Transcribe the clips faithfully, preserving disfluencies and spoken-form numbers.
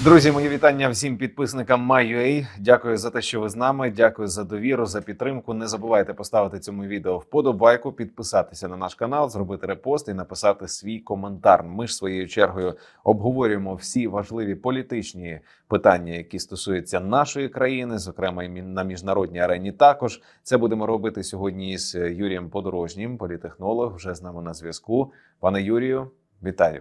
Друзі, мої вітання всім підписникам My.ua. Дякую за те, що ви з нами. Дякую за довіру, за підтримку. Не забувайте поставити цьому відео вподобайку, підписатися на наш канал, зробити репост і написати свій коментар. Ми ж своєю чергою обговорюємо всі важливі політичні питання, які стосуються нашої країни, зокрема і на міжнародній арені також. Це будемо робити сьогодні з Юрієм Подорожнім, політехнолог, вже з нами на зв'язку. Пане Юрію, вітаю.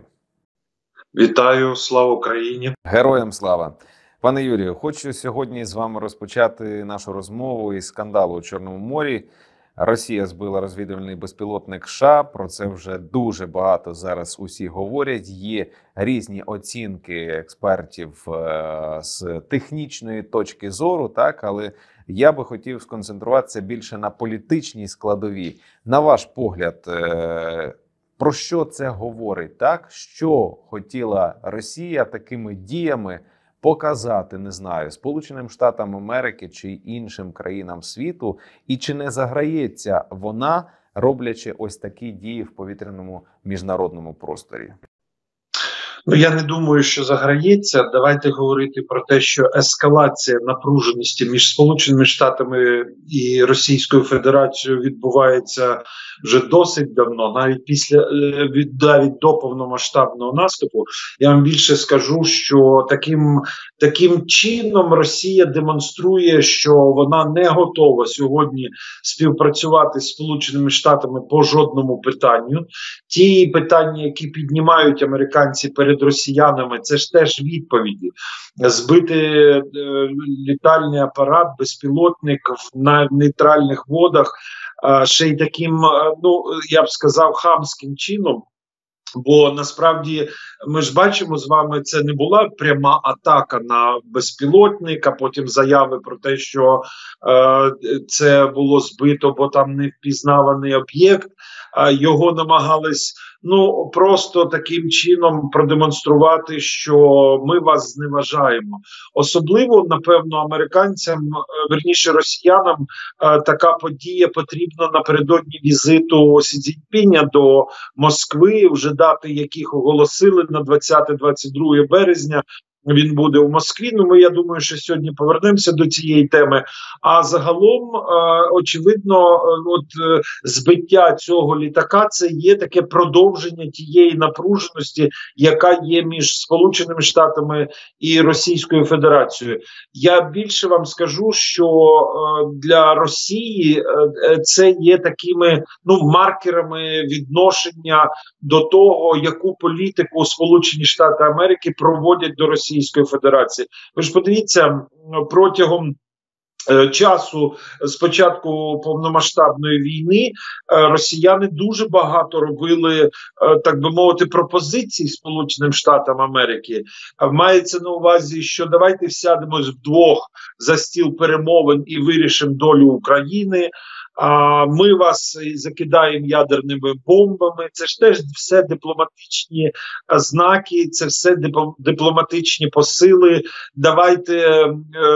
Вітаю, слава Україні! Героям слава! Пане Юрію, хочу сьогодні з вами розпочати нашу розмову із скандалу у Чорному морі. Росія збила розвідувальний безпілотник США. Про це вже дуже багато зараз усі говорять. Є різні оцінки експертів е з технічної точки зору, так, але я би хотів сконцентруватися більше на політичній складовій. На ваш погляд, е про що це говорить, так? Що хотіла Росія такими діями показати, не знаю, Сполученим Штатам Америки чи іншим країнам світу? І чи не заграється вона, роблячи ось такі дії в повітряному міжнародному просторі? Ну, я не думаю, що заграється. Давайте говорити про те, що ескалація напруженості між Сполученими Штатами і Російською Федерацією відбувається вже досить давно, навіть після від навіть до повномасштабного наступу. Я вам більше скажу, що таким таким чином Росія демонструє, що вона не готова сьогодні співпрацювати з Сполученими Штатами по жодному питанню. Ті питання, які піднімають американці перед росіянами, це ж теж відповіді. Збити е, літальний апарат, безпілотник на нейтральних водах, е, ще й таким, е, ну, я б сказав, хамським чином. Бо насправді ми ж бачимо з вами, це не була пряма атака на безпілотник, а потім заяви про те, що е, це було збито, бо там не впізнаваний об'єкт. Е, його намагались ну просто таким чином продемонструвати, що ми вас зневажаємо. Особливо, напевно, американцям, верніше росіянам, е, така подія потрібна напередодні візиту Сі Цзіньпіня до Москви, вже дати яких оголосили на двадцяте-двадцять друге березня. Він буде у Москві. Ну, ми, я думаю, що сьогодні повернемося до цієї теми. А загалом, е, очевидно, е, от е, збиття цього літака – це є таке продовження тієї напруженості, яка є між Сполученими Штатами і Російською Федерацією. Я більше вам скажу, що е, для Росії е, це є такими ну, маркерами відношення до того, яку політику Сполучені Штати Америки проводять до Росії. Російської Федерації. Ви ж подивіться, протягом е, часу з початку повномасштабної війни е, росіяни дуже багато робили, е, так би мовити, пропозицій Сполученим Штатам Америки. Е, мається на увазі, що давайте сядемось вдвох за стіл перемовин і вирішимо долю України. А ми вас закидаємо ядерними бомбами. Це ж теж все дипломатичні знаки, це все дипломатичні посили. Давайте е,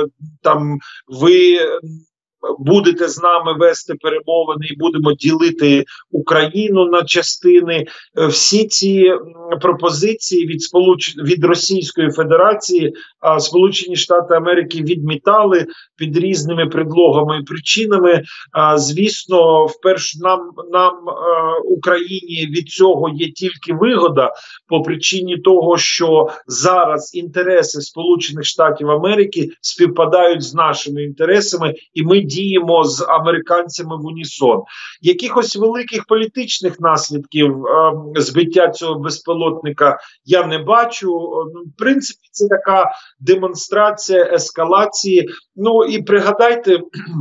там ви будете з нами вести перемовини і будемо ділити Україну на частини. Всі ці пропозиції від сполуч... від Російської Федерації а Сполучені Штати Америки відмітали під різними предлогами і причинами. А, звісно, вперше нам, нам а, Україні від цього є тільки вигода по причині того, що зараз інтереси Сполучених Штатів Америки співпадають з нашими інтересами, і ми діємо з американцями в унісон. Якихось великих політичних наслідків е, збиття цього безпілотника я не бачу. В принципі, це така демонстрація ескалації. Ну і пригадайте,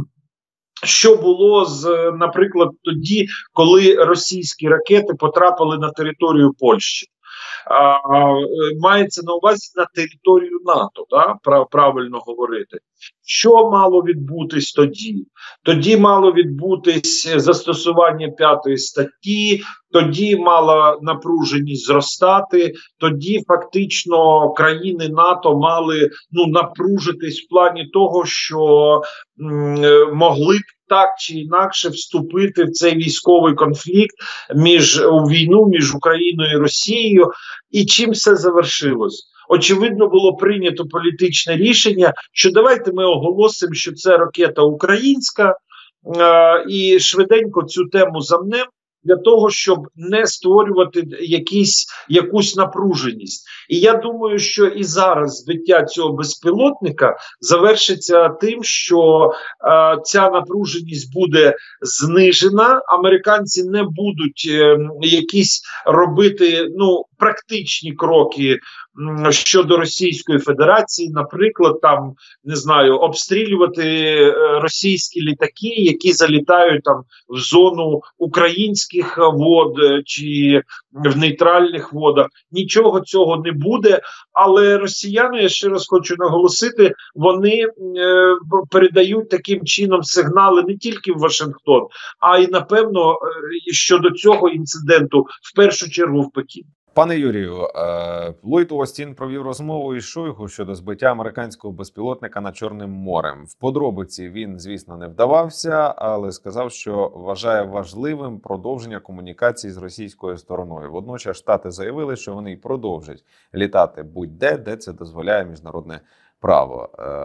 що було, з, наприклад, тоді, коли російські ракети потрапили на територію Польщі. А, мається на увазі на територію НАТО, да? Прав, правильно говорити. Що мало відбутись тоді? Тоді мало відбутись застосування п'ятої статті, тоді мала напруженість зростати, тоді фактично країни НАТО мали ну, напружитись в плані того, що м, могли б так чи інакше вступити в цей військовий конфлікт між у війну між Україною і Росією. І чим все завершилось? очевидно, було прийнято політичне рішення, що давайте ми оголосимо, що це ракета українська, е, і швиденько цю тему замнемо, для того, щоб не створювати якісь, якусь напруженість. І я думаю, що і зараз збиття цього безпілотника завершиться тим, що е, ця напруженість буде знижена, американці не будуть е, якісь робити ну, практичні кроки м, щодо Російської Федерації, наприклад, там, не знаю, обстрілювати е, російські літаки, які залітають там в зону українських вод чи в нейтральних водах. Нічого цього не буде, але росіяни, я ще раз хочу наголосити, вони е, передають таким чином сигнали не тільки в Вашингтон, а й, напевно, е, щодо цього інциденту, в першу чергу в Пекін. Пане Юрію, Ллойд Остін провів розмову із Шойгу щодо збиття американського безпілотника над Чорним морем. В подробиці він, звісно, не вдавався, але сказав, що вважає важливим продовження комунікації з російською стороною. Водночас Штати заявили, що вони й продовжать літати будь-де, де це дозволяє міжнародне право.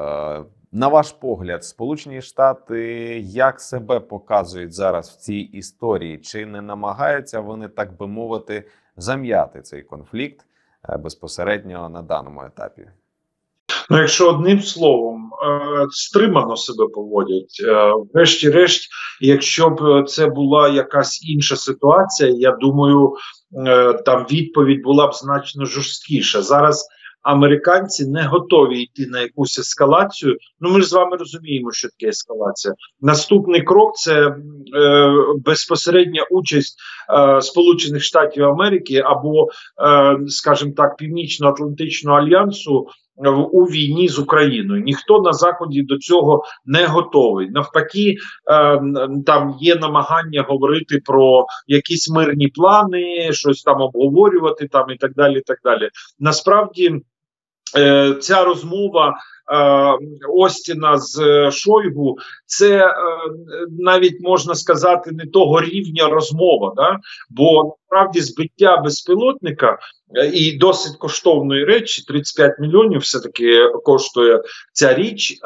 На ваш погляд, Сполучені Штати як себе показують зараз в цій історії? Чи не намагаються вони, так би мовити, зам'яти цей конфлікт безпосередньо на даному етапі? Ну, якщо одним словом, стримано себе поводять. Врешті-решт, якщо б це була якась інша ситуація, я думаю, там відповідь була б значно жорсткіша. Зараз американці не готові йти на якусь ескалацію. Ну, ми ж з вами розуміємо, що таке ескалація. Наступний крок – це е, безпосередня участь е, Сполучених Штатів Америки або, е, скажімо так, Північно-Атлантичного альянсу у війні з Україною. Ніхто на Заході до цього не готовий. Навпаки, е, там є намагання говорити про якісь мирні плани, щось там обговорювати там і так далі, і так далі. Насправді, е, ця розмова е, Остіна з Шойгу, це е, навіть, можна сказати, не того рівня розмова, да? Бо насправді збиття безпілотника і досить коштовної речі, тридцять п'ять мільйонів все-таки коштує ця річ,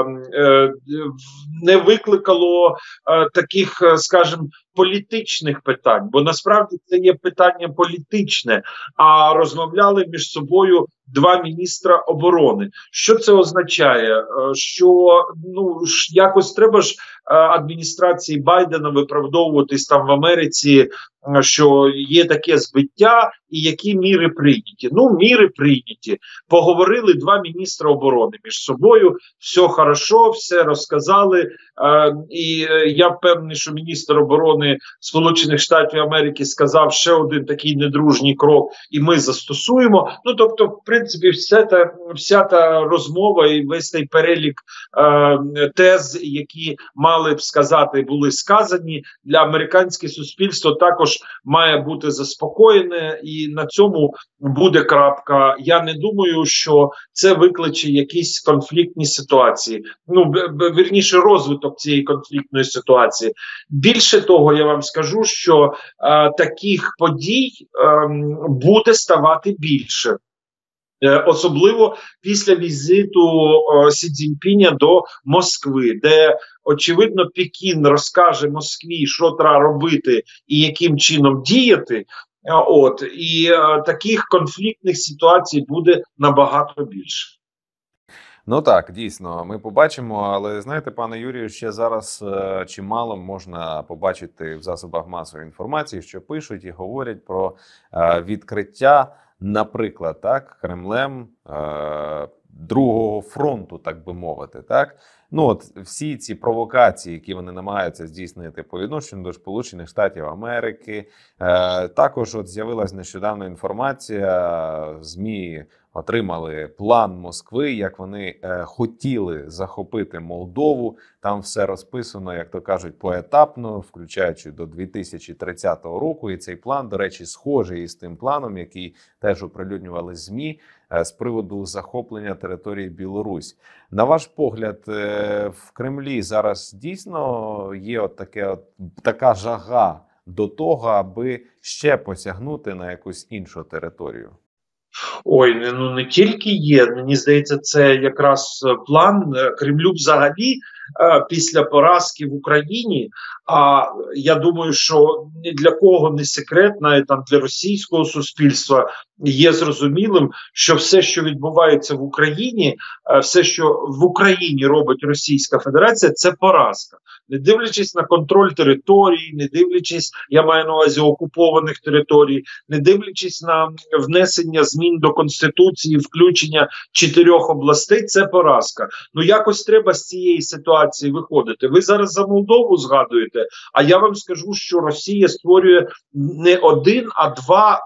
не викликало таких, скажімо, політичних питань, бо насправді це є питання політичне, а розмовляли між собою два міністра оборони. Що це означає? Що ну якось треба ж адміністрації Байдена виправдовуватись там в Америці, що є таке збиття і які міри прийняті. Ну, міри прийняті. Поговорили два міністра оборони між собою, все хорошо, все розказали. Е, і я впевнений, що міністр оборони Сполучених Штатів Америки сказав ще один такий недружній крок, і ми застосуємо. Ну, тобто, в принципі, вся та, вся та розмова і весь цей перелік е, тез, які мали б сказати, були сказані, для американського суспільства також має бути заспокоєне, і на цьому буде крапка. Я не думаю, що це викличе якісь конфліктні ситуації. Ну, вірніше, розвиток цієї конфліктної ситуації. Більше того, я вам скажу, що е, таких подій е, буде ставати більше. Особливо після візиту е, Сі Цзіньпіня до Москви, де, очевидно, Пекін розкаже Москві, що треба робити і яким чином діяти. От, і е, таких конфліктних ситуацій буде набагато більше. Ну так, дійсно, ми побачимо, але знаєте, пане Юрію, ще зараз е, чимало можна побачити в засобах масової інформації, що пишуть і говорять про е, відкриття, наприклад, так, Кремлем е, другого фронту, так би мовити, так. Ну от всі ці провокації, які вони намагаються здійснити по відношенню до Сполучених Штатів Америки, е, також от з'явилась нещодавно інформація, ЗМІ отримали план Москви, як вони е, хотіли захопити Молдову. Там все розписано, як то кажуть, поетапно, включаючи до дві тисячі тридцятого року. І цей план, до речі, схожий із тим планом, який теж оприлюднювали ЗМІ е, з приводу захоплення території Білорусь. На ваш погляд, е, в Кремлі зараз дійсно є от таке, от, така жага до того, аби ще посягнути на якусь іншу територію? Ой, не- ну не тільки є. Мені здається, це якраз е, план е, Кремлю взагалі е, після поразки в Україні. А я думаю, що ні для кого не секрет, навіть там для російського суспільства є зрозумілим, що все, що відбувається в Україні, е, все, що в Україні робить Російська Федерація, це поразка. Не дивлячись на контроль території, не дивлячись, я маю на увазі окупованих територій, не дивлячись на внесення змін до Конституції, включення чотирьох областей, це поразка. Ну якось треба з цієї ситуації виходити. Ви зараз за Молдову згадуєте, а я вам скажу, що Росія створює не один, а два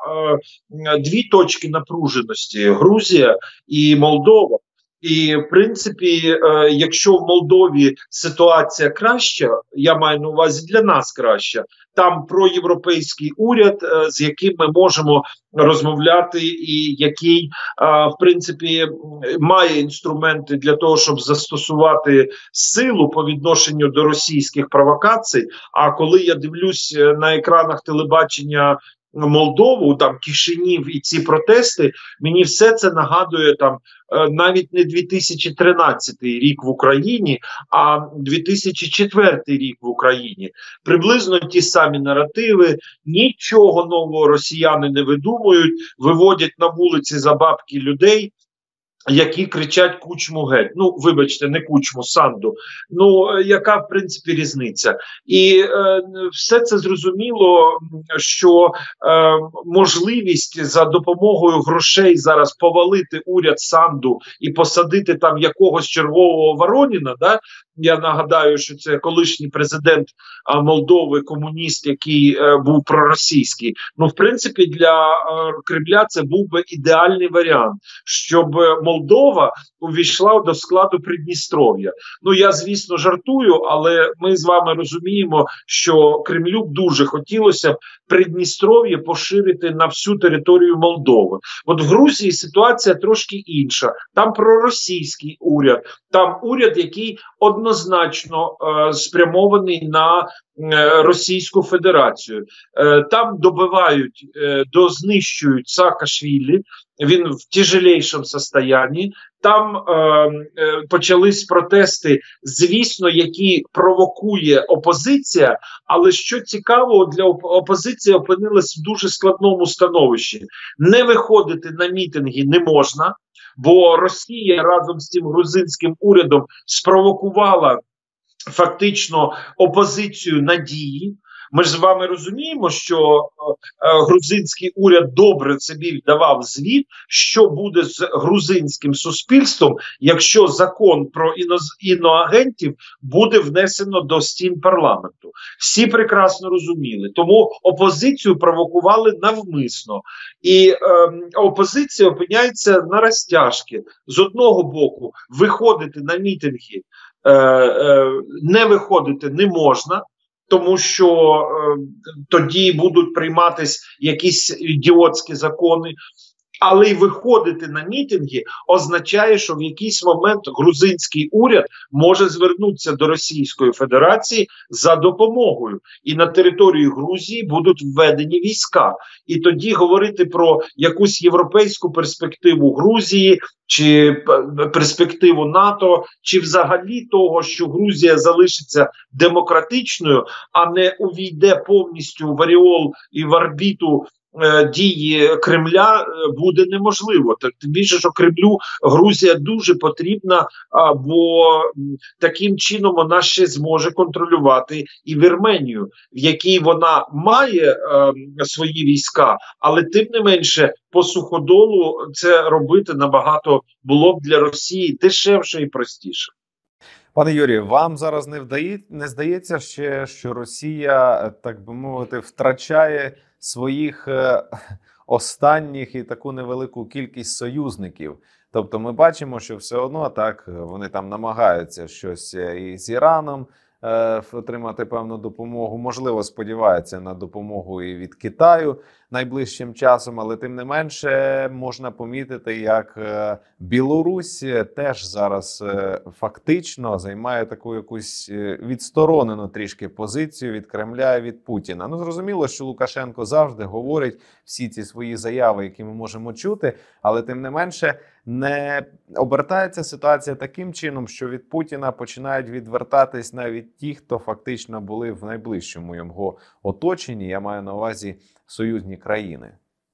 е, дві точки напруженості: Грузія і Молдова. І в принципі, е, якщо в Молдові ситуація краща, я маю на увазі для нас краща, там проєвропейський уряд, е, з яким ми можемо розмовляти, і який, е, в принципі, має інструменти для того, щоб застосувати силу по відношенню до російських провокацій. А коли я дивлюсь на екранах телебачення Молдову, там Кишинів і ці протести, мені все це нагадує там навіть не дві тисячі тринадцятий рік в Україні, а дві тисячі четвертий рік в Україні. Приблизно ті самі наративи, нічого нового росіяни не видумують, виводять на вулиці за бабки людей, які кричать Кучму геть. Ну, вибачте, не Кучму, Санду. Ну, яка, в принципі, різниця? І е, все це зрозуміло, що е, можливість за допомогою грошей зараз повалити уряд Санду і посадити там якогось червового Вороніна, да? Я нагадаю, що це колишній президент а, Молдови, комуніст, який е, був проросійський. Ну, в принципі, для е, Кремля це був би ідеальний варіант, щоб Молдова увійшла до складу Придністров'я. Ну, я, звісно, жартую, але ми з вами розуміємо, що Кремлю б дуже хотілося б Придністров'я поширити на всю територію Молдови. От в Грузії ситуація трошки інша. Там проросійський уряд, там уряд, який однозначно е, спрямований на е, Російську Федерацію. Е, там добивають, е, дознищують Саакашвілі, він в тяжелейшому стані. Там е, е, почались протести, звісно, які провокує опозиція, але що цікаво, для оп опозиції опинилась в дуже складному становищі. Не виходити на мітинги не можна, бо Росія разом з цим грузинським урядом спровокувала фактично опозицію на дії. Ми ж з вами розуміємо, що е, грузинський уряд добре собі давав звіт, що буде з грузинським суспільством, якщо закон про іноз... іноагентів буде внесено до стін парламенту. Всі прекрасно розуміли. Тому опозицію провокували навмисно. І е, опозиція опиняється на розтяжки. З одного боку, виходити на мітинги е, е, не виходити не можна, тому що е, тоді будуть прийматись якісь ідіотські закони. Але й виходити на мітинги означає, що в якийсь момент грузинський уряд може звернутися до Російської Федерації за допомогою. І на території Грузії будуть введені війська. І тоді говорити про якусь європейську перспективу Грузії, чи перспективу НАТО, чи взагалі того, що Грузія залишиться демократичною, а не увійде повністю в ореол і в орбіту дії Кремля, буде неможливо. Так, тим більше, що Кремлю Грузія дуже потрібна, бо таким чином вона ще зможе контролювати і Вірменію, в якій вона має е, свої війська, але тим не менше по суходолу це робити набагато було б для Росії дешевше і простіше. Пане Юрію, вам зараз не вдає, не здається ще, що Росія, так би мовити, втрачає своїх е, останніх і таку невелику кількість союзників? Тобто ми бачимо, що все одно так вони там намагаються щось і з Іраном е, отримати певну допомогу. Можливо, сподівається на допомогу і від Китаю найближчим часом, але тим не менше можна помітити, як е, Білорусь теж зараз е, фактично займає таку якусь е, відсторонену трішки позицію від Кремля і від Путіна. Ну, зрозуміло, що Лукашенко завжди говорить всі ці свої заяви, які ми можемо чути, але тим не менше не обертається ситуація таким чином, що від Путіна починають відвертатись навіть ті, хто фактично були в найближчому його оточенні. Я маю на увазі союзні країни.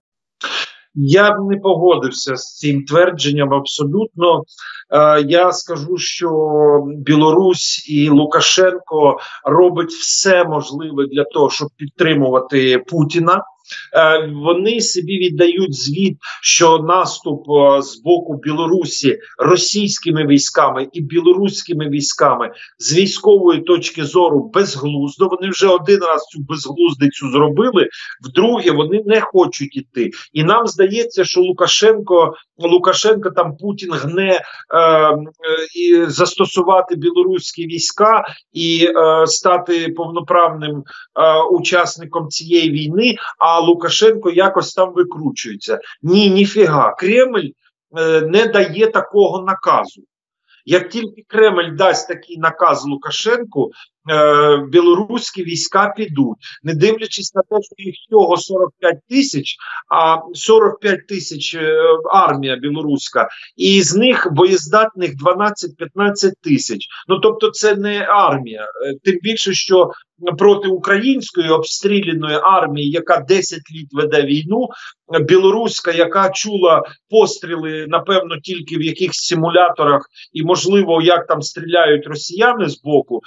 Я б не погодився з цим твердженням абсолютно. Е, я скажу, що Білорусь і Лукашенко робить все можливе для того, щоб підтримувати Путіна. Е, вони собі віддають звіт, що наступ е, з боку Білорусі російськими військами і білоруськими військами з військової точки зору безглуздо. Вони вже один раз цю безглуздицю зробили, вдруге вони не хочуть іти. І нам здається, що Лукашенко, Лукашенко там Путін гне е, е, і застосувати білоруські війська і е, стати повноправним е, учасником цієї війни, а Лукашенко якось там викручується. Ні, ніфіга. Кремль е, не дає такого наказу. Як тільки Кремль дасть такий наказ Лукашенку, е, білоруські війська підуть. Не дивлячись на те, що їх всього сорок п'ять тисяч, а сорок п'ять тисяч е, армія білоруська, і з них боєздатних дванадцять-п'ятнадцять тисяч. Ну, тобто це не армія. Е, тим більше, що проти української обстріляної армії, яка десять літ веде війну, білоруська, яка чула постріли, напевно, тільки в якихось симуляторах, і, можливо, як там стріляють росіяни з боку,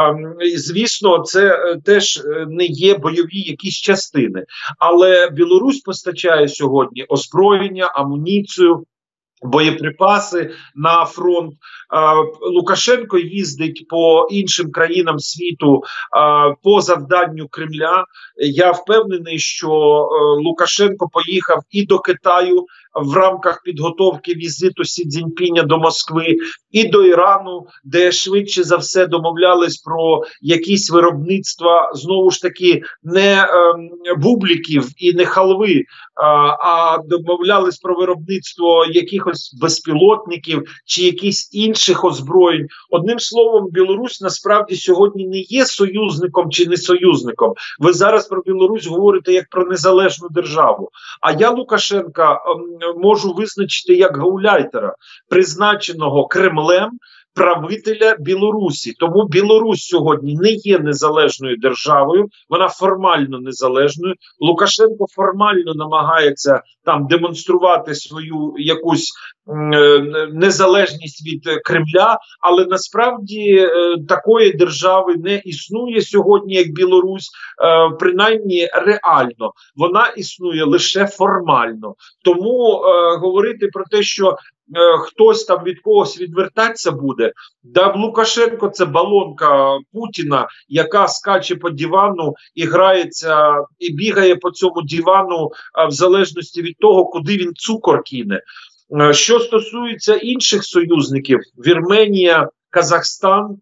звісно, це теж не є бойові якісь частини. Але Білорусь постачає сьогодні озброєння, амуніцію, боєприпаси на фронт. Лукашенко їздить по іншим країнам світу по завданню Кремля. Я впевнений, що Лукашенко поїхав і до Китаю в рамках підготовки візиту Сі Цзіньпіня до Москви, і до Ірану, де швидше за все домовлялись про якісь виробництва, знову ж таки, не е, бубліків і не халви, а, а домовлялись про виробництво якихось безпілотників чи якісь інших озброєнь. Одним словом, Білорусь насправді сьогодні не є союзником чи не союзником. Ви зараз про Білорусь говорите як про незалежну державу. А я Лукашенка е, можу визначити як гауляйтера, призначеного Кремлем правителя Білорусі. Тому Білорусь сьогодні не є незалежною державою, вона формально незалежною. Лукашенко формально намагається там демонструвати свою якусь е, незалежність від Кремля, але насправді е, такої держави не існує сьогодні, як Білорусь, е, принаймні реально. Вона існує лише формально. Тому е, говорити про те, що хтось там від когось відвертатися буде. Да, Лукашенко – це балонка Путіна, яка скаче по дивану і грається, і бігає по цьому дивану в залежності від того, куди він цукор кине. Що стосується інших союзників, Вірменія, Казахстан,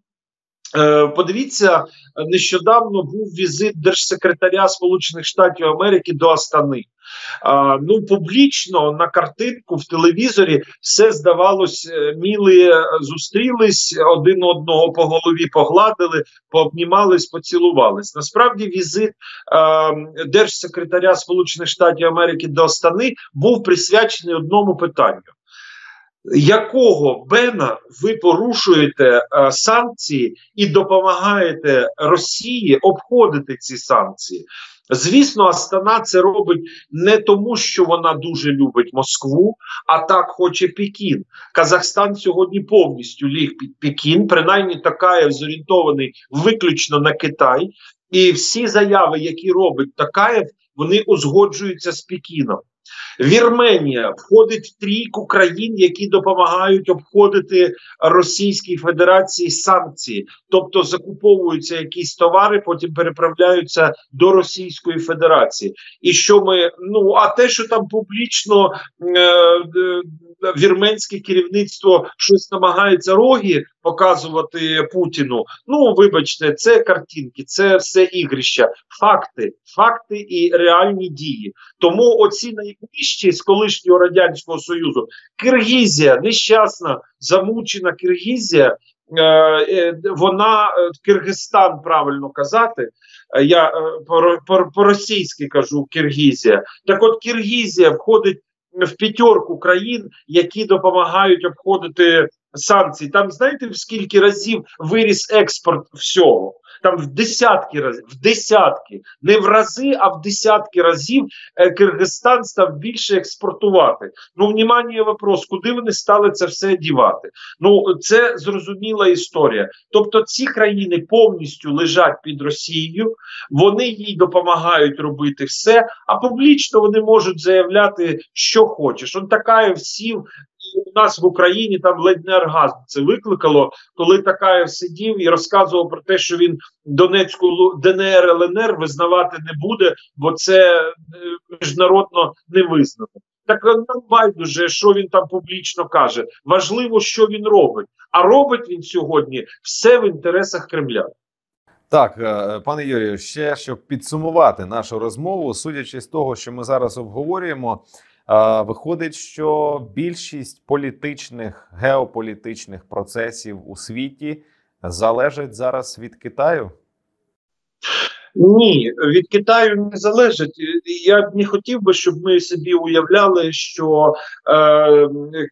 подивіться, нещодавно був візит держсекретаря Сполучених Штатів Америки до Астани. А, ну, публічно на картинку в телевізорі все здавалось, міли зустрілись, один одного по голові погладили, пообнімались, поцілувались. Насправді візит а, держсекретаря Сполучених Штатів Америки до Астани був присвячений одному питанню. Якого бена ви порушуєте е, санкції і допомагаєте Росії обходити ці санкції? Звісно, Астана це робить не тому, що вона дуже любить Москву, а так хоче Пекін. Казахстан сьогодні повністю ліг під Пекін, принаймні Токаєв зорієнтований виключно на Китай. І всі заяви, які робить Токаєв, вони узгоджуються з Пекіном. Вірменія входить в трійку країн, які допомагають обходити Російській Федерації санкції. Тобто закуповуються якісь товари, потім переправляються до Російської Федерації. І що ми, ну, а те, що там публічно е, вірменське керівництво щось намагається роги показувати Путіну. Ну, вибачте, це картинки, це все ігрища. Факти, факти і реальні дії. Тому оці найближчі з колишнього Радянського Союзу, Киргизія, нещасна, замучена Киргизія, вона, Киргизстан, правильно казати, я по-російськи кажу Киргизія. Так от Киргизія входить в п'ятерку країн, які допомагають обходити санкції. Там знаєте, в скільки разів виріс експорт всього? Там в десятки разів, в десятки, не в рази, а в десятки разів Киргизстан став більше експортувати. Ну, внимание, вопрос, куди вони стали це все дівати? Ну, це зрозуміла історія. Тобто ці країни повністю лежать під Росією, вони їй допомагають робити все, а публічно вони можуть заявляти, що хочеш. Он Такаєв сів, у нас в Україні там ледь не оргазм це викликало, коли Такаєв сидів і розказував про те, що він Донецьку ДНР, ЛНР визнавати не буде, бо це міжнародно не визнано. Так нам байдуже, що він там публічно каже. Важливо, що він робить. А робить він сьогодні все в інтересах Кремля. Так, пане Юрію, ще щоб підсумувати нашу розмову, судячи з того, що ми зараз обговорюємо, виходить, що більшість політичних, геополітичних процесів у світі залежать зараз від Китаю? Ні, від Китаю не залежить. Я б не хотів би, щоб ми собі уявляли, що е,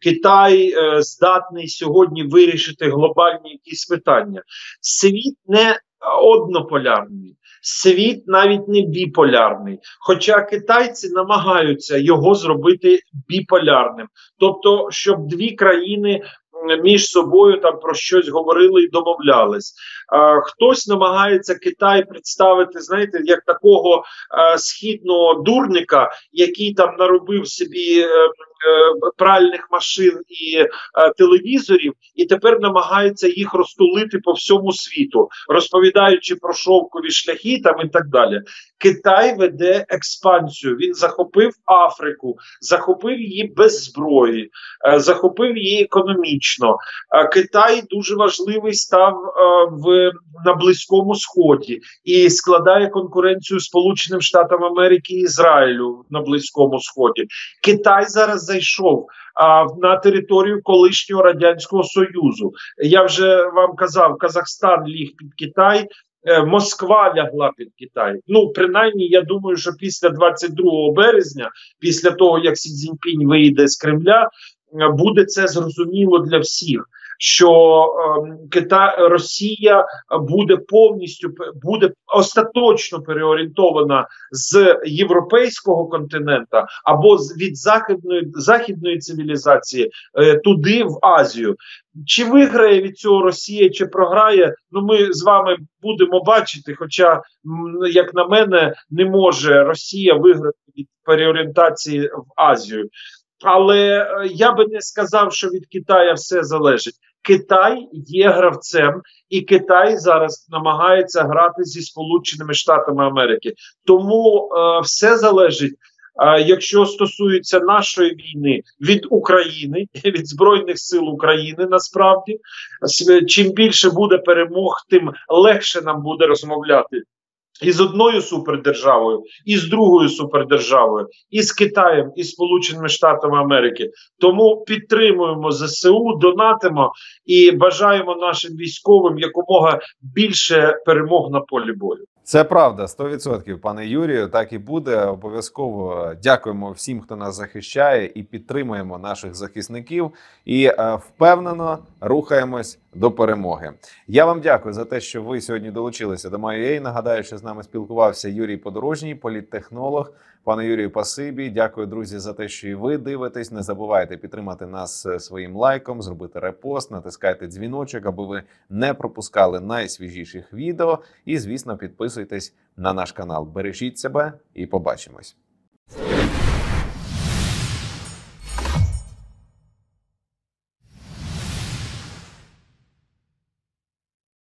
Китай е, здатний сьогодні вирішити глобальні якісь питання. Світ не однополярний. Світ навіть не біполярний. Хоча китайці намагаються його зробити біполярним. Тобто, щоб дві країни між собою там про щось говорили і домовлялись. А, хтось намагається Китай представити, знаєте, як такого а, східного дурника, який там наробив собі е, е, пральних машин і е, телевізорів, і тепер намагається їх розтулити по всьому світу, розповідаючи про шовкові шляхи там і так далі. Китай веде експансію. Він захопив Африку, захопив її без зброї, е, захопив її економічно. Китай дуже важливий став в, на Близькому Сході і складає конкуренцію Сполученим Штатам Америки і Ізраїлю на Близькому Сході. Китай зараз зайшов а, на територію колишнього Радянського Союзу. Я вже вам казав, Казахстан ліг під Китай, Москва лягла під Китай. Ну, принаймні, я думаю, що після двадцять другого березня, після того, як Сі Цзіньпінь вийде з Кремля, буде це зрозуміло для всіх, що е, Китай, Росія буде повністю, буде остаточно переорієнтована з європейського континента або з, від західної, західної цивілізації е, туди, в Азію. Чи виграє від цього Росія, чи програє, ну ми з вами будемо бачити, хоча, як на мене, не може Росія виграти від переорієнтації в Азію. Але я би не сказав, що від Китаю все залежить. Китай є гравцем, і Китай зараз намагається грати зі Сполученими Штатами Америки. Тому е, все залежить, е, якщо стосується нашої війни, від України, від Збройних сил України насправді. Чим більше буде перемог, тим легше нам буде розмовляти і з одною супердержавою, і з другою супердержавою, і з Китаєм, і з Сполученими Штатами Америки. Тому підтримуємо Зе Се У, донатимо і бажаємо нашим військовим якомога більше перемог на полі бою. Це правда, сто відсотків, пане Юрію, так і буде. Обов'язково дякуємо всім, хто нас захищає, і підтримуємо наших захисників. І е, впевнено рухаємось до перемоги. Я вам дякую за те, що ви сьогодні долучилися до моєї. Нагадаю, що з нами спілкувався Юрій Подорожній, політтехнолог. Пане Юрію, пасибі. Дякую, друзі, за те, що і ви дивитесь. Не забувайте підтримати нас своїм лайком, зробити репост, натискайте дзвіночок, аби ви не пропускали найсвіжіших відео. І, звісно, підписуйтесь на наш канал. Бережіть себе і побачимось.